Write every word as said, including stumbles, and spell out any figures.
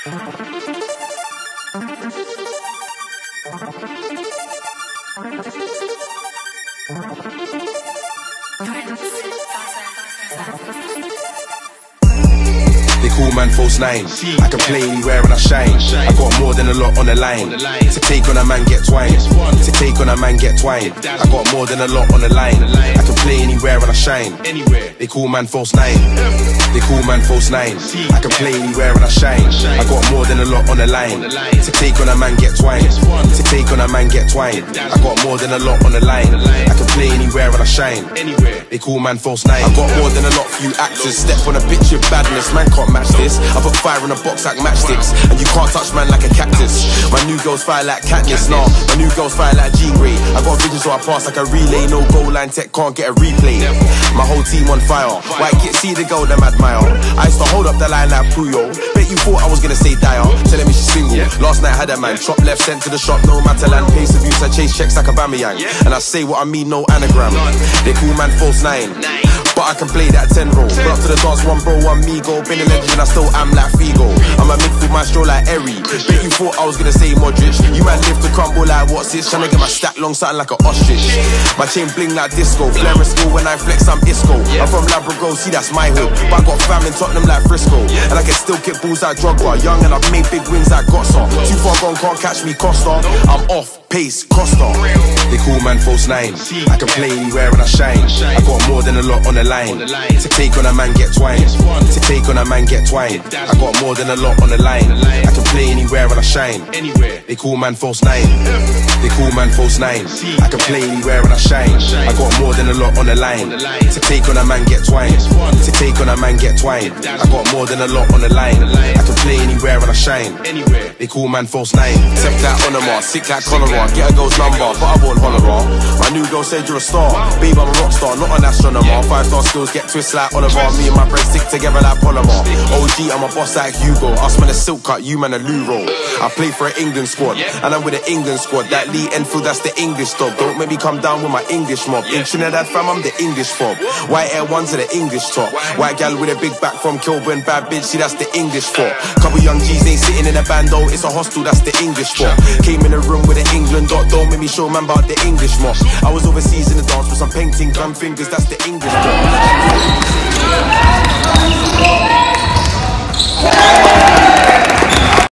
They call man false nine. I can play anywhere and I shine. I got more than a lot on the line. To take on a man get twine. To take on a man get twine. I got more than a lot on the line. I can play anywhere and I shine. They call man false nine. They call man false nine. I can play anywhere and I shine. I got more than a lot on the line. To take on a man get twine. To take on a man get twine. I got more than a lot on the line. I can play anywhere and I shine. They call man false nine. I got more than a lot for you actors. Step on a bitch with badness, man can't match this. I put fire in a box like matchsticks, and you can't touch man like a cactus. My new girls fire like Katniss, nah. My new girls fire like Jean Grey. I got vision so I pass like a relay. No goal line tech can't get a replay. My whole team on fire. White kid see the girl them admire. I used to hold up the line like Puyo. Bet you thought I was gonna say Dyer. Telling me she's single. Last night had a man chop left, sent to the shop. No matter land, pace abuse. I chase checks like a Bamiyang, and I say what I mean, no anagram. They call man false nine, but I can play that ten roll. Put up to the dance, one bro, one me go. Been a legend, I still am like Figo. I'm a midfield maestro like Eri. Bet you thought I was gonna say Modric. You might live to crumble like what's this? Tryna get my stack long, something like an ostrich. My chain bling like disco. Flare a school when I flex, I'm Isco. I'm from Labrador, see that's my hood. But I got fam in Tottenham like Frisco. And I can still kick balls like Drogba. Young and I've made big wins like Gotsa. Too far gone, can't catch me, Costa. I'm off, pace, Costa. They call man false nine. I can play anywhere and I shine. I got more than a lot on the line. To take on a man get twine. To take on a man get twine. I got more than a lot on the line. I can play anywhere and I shine. They call man false nine. They call man false nine. I can play anywhere and I shine. I got more than a lot on the line. To take on a man get twine. To take on a man get twine. I got more than a lot on the line. I can play anywhere and I shine. They call man false nine. Tech that Onoma, sick like cholera. Get a girl's number, but I won't holler her. My new girl said you're a star. Babe, I'm a rock star, not an astronomer. Five star skills get twist like Oliver. Me and my friends stick together like polymer. O G, I'm a boss like Hugo. Us man a silk cut, you man a loo roll. I play for an England squad, and I'm with an England squad. That Lee Enfield, that's the English dog. Don't make me come down with my English mob. In Trinidad fam, I'm the English fob. White Air One to the English top. White gal with a big back from Kilburn, bad bitch, see that's the English for. Couple young G's ain't sitting in a band though, it's a hostel, that's the English for. Came in a room with an England dot, don't make me show man about the English mob. I was overseas in the dance with some painting, gun fingers, that's the English for.